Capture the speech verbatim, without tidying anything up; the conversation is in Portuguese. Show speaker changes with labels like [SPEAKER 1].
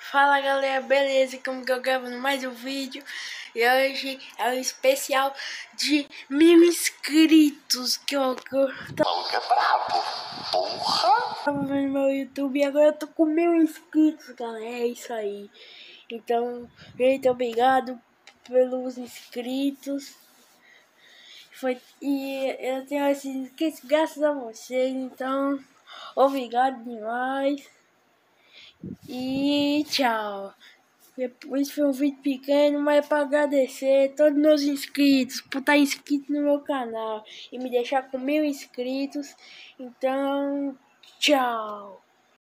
[SPEAKER 1] Fala galera, beleza? Como que eu gravo mais um vídeo? E hoje é um especial de mil inscritos que eu... Que eu
[SPEAKER 2] Maluco é brabo, porra!
[SPEAKER 1] tava vendo meu YouTube e agora eu tô com mil inscritos, galera. É isso aí. Então, muito obrigado pelos inscritos. Foi, e eu tenho esses inscritos graças a vocês, então obrigado demais. E tchau. Depois foi um vídeo pequeno, mas é para agradecer todos meus inscritos por estar inscrito no meu canal e me deixar com mil inscritos. Então, tchau.